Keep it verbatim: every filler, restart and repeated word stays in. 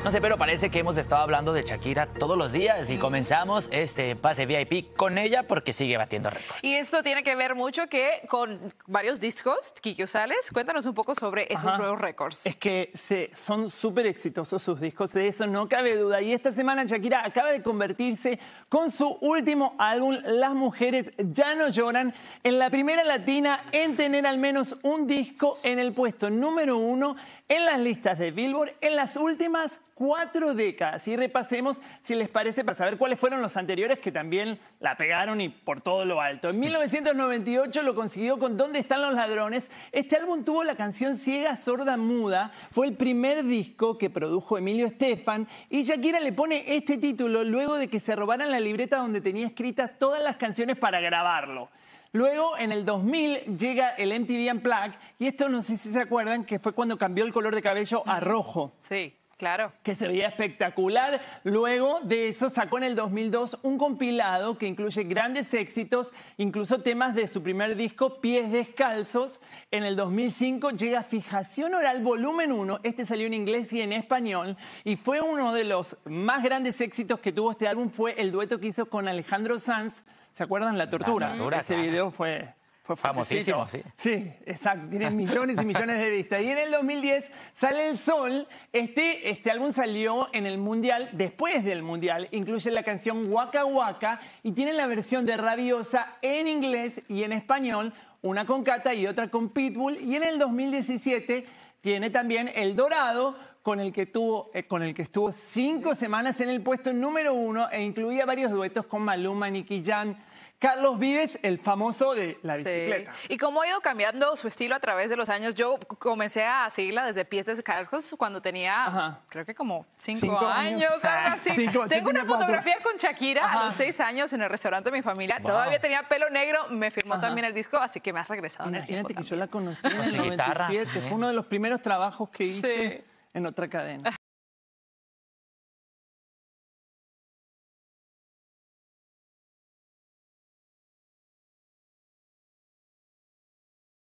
No sé, pero parece que hemos estado hablando de Shakira todos los días y comenzamos este pase V I P con ella porque sigue batiendo récords. Y esto tiene que ver mucho que con varios discos. Kiki Osales, cuéntanos un poco sobre esos Ajá. nuevos récords. Es que se, son súper exitosos sus discos, de eso no cabe duda. Y esta semana Shakira acaba de convertirse con su último álbum, Las Mujeres Ya No Lloran, en la primera latina en tener al menos un disco en el puesto número uno en las listas de Billboard en las últimas cuatro décadas. Y repasemos, si les parece, para saber cuáles fueron los anteriores que también la pegaron y por todo lo alto. En mil novecientos noventa y ocho lo consiguió con ¿Dónde están los ladrones? Este álbum tuvo la canción Ciega, Sorda, Muda. Fue el primer disco que produjo Emilio Estefan y Shakira le pone este título luego de que se robaran la libreta donde tenía escritas todas las canciones para grabarlo. Luego, en el dos mil, llega el M T V Unplugged, y esto no sé si se acuerdan, que fue cuando cambió el color de cabello a rojo. Sí, claro. Que se veía espectacular. Luego de eso sacó en el dos mil dos un compilado que incluye grandes éxitos, incluso temas de su primer disco, Pies Descalzos. En el dos mil cinco llega Fijación Oral Volumen uno, este salió en inglés y en español, y fue uno de los más grandes éxitos que tuvo este álbum, fue el dueto que hizo con Alejandro Sanz. ¿Se acuerdan? La Tortura. La Tortura, Ese claro. video fue... Fue famosísimo, sí. Sí, exacto. Tiene millones y millones de vistas. Y en el dos mil diez sale El Sol. Este, este álbum salió en el Mundial, después del Mundial. Incluye la canción Waka Waka y tiene la versión de Rabiosa en inglés y en español, una con Cata y otra con Pitbull. Y en el dos mil diecisiete tiene también El Dorado, con el que tuvo, eh, con el que estuvo cinco semanas en el puesto número uno e incluía varios duetos con Maluma, Nicky Jam, Carlos Vives, el famoso de la bicicleta. Sí. Y cómo ha ido cambiando su estilo a través de los años. Yo comencé a seguirla desde Pies Descalzos cuando tenía, Ajá. creo que como cinco, Cinco años, años. algo así. Cinco, Tengo una tenía cuatro. fotografía con Shakira Ajá. a los seis años en el restaurante de mi familia. Wow. Todavía tenía pelo negro, me firmó Ajá. también el disco, así que me has regresado en el Imagínate tiempo que yo la conocí en Con el su noventa y siete. guitarra. Fue uno de los primeros trabajos que hice Sí. en otra cadena.